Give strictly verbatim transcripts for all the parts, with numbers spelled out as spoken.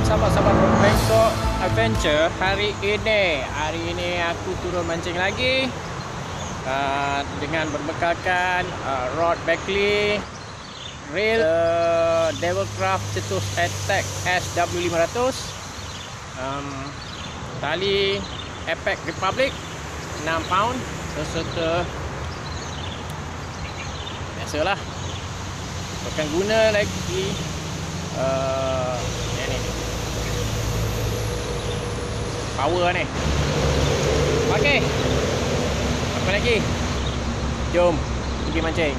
sahabat-sahabat Bangkok Adventure. Hari ini Hari ini aku turun mancing lagi uh, dengan berbekalkan uh, rod Beckley, reel uh, Devilcraft Cetus Attack S W lima ratus, um, tali Apex Republic enam pound serta biasalah akan guna lagi uh, yang ni power ni. Okey, apa lagi? Jom pergi mancing.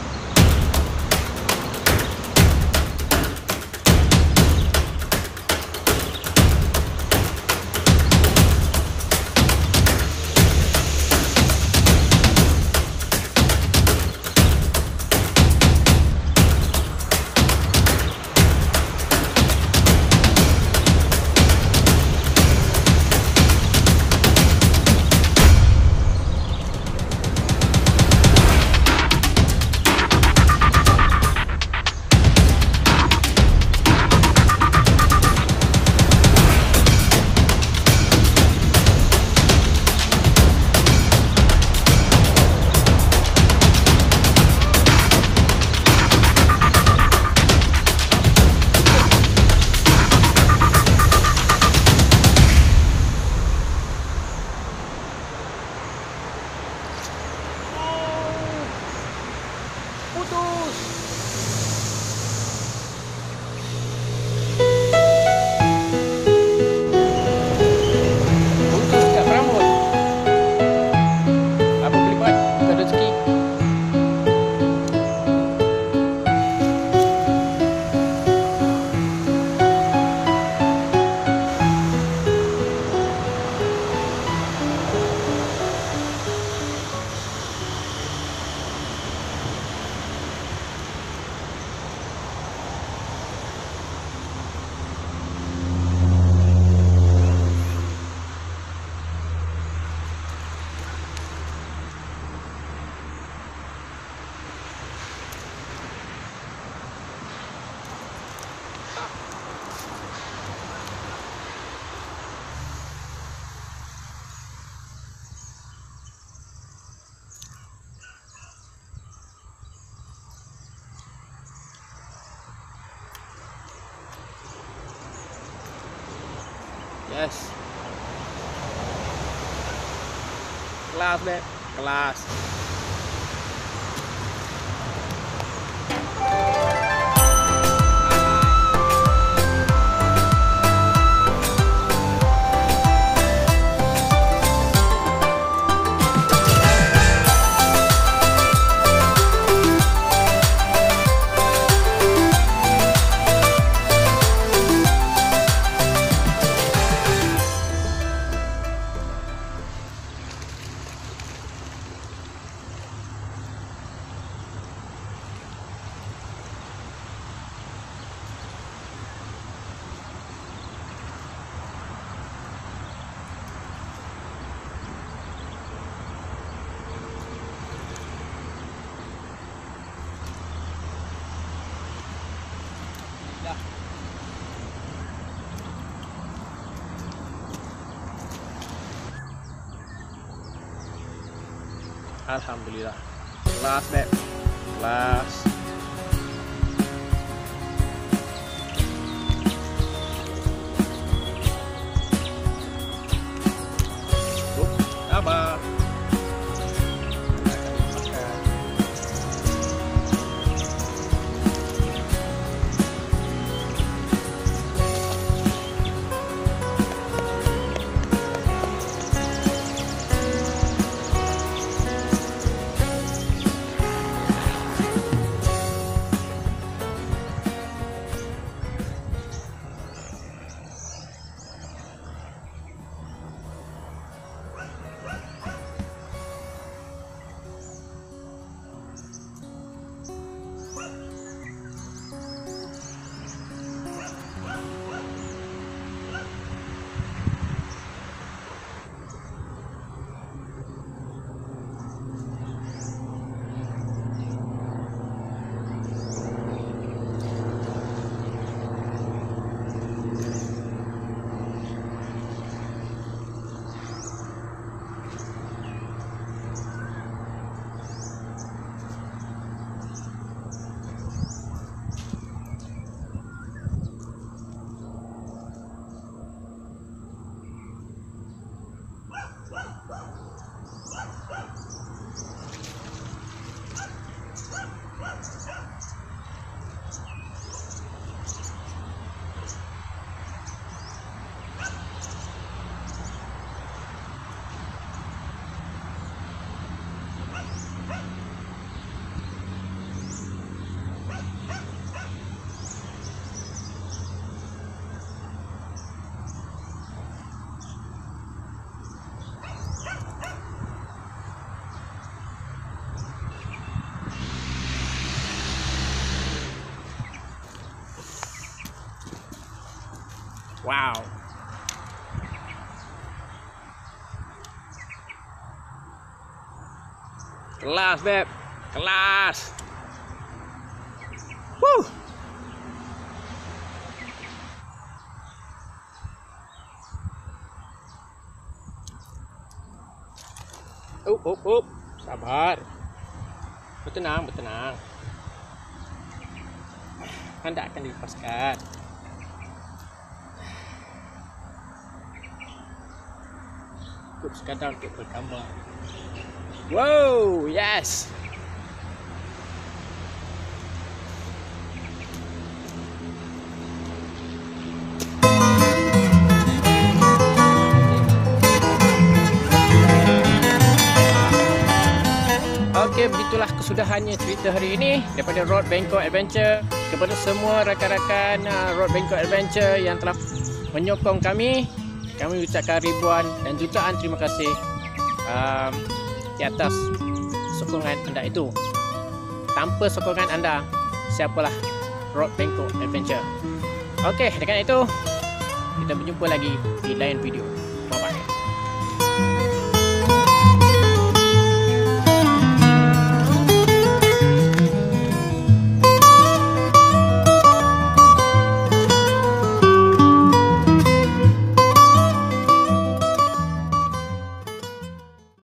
Yes. Kelas, Beb. Kelas. Alhamdulillah. Kelas, Beb. Kelas. Tuh, apa? Wow. Kelas, Beb. Kelas. Woo. Up, up, up. Sabar. Bertenang, bertenang. Anda akan dilepaskan. Cukup sekadar untuk bergambar. Wow, yes. Okey, begitulah kesudahannya cerita hari ini daripada Road Bangkok Adventure. Kepada semua rakan-rakan uh, Road Bangkok Adventure yang telah menyokong kami, kami ucapkan ribuan dan jutaan terima kasih um, di atas sokongan anda itu. Tanpa sokongan anda, siapalah Road Bangkok Adventure. Okey, dengan itu kita berjumpa lagi di lain video.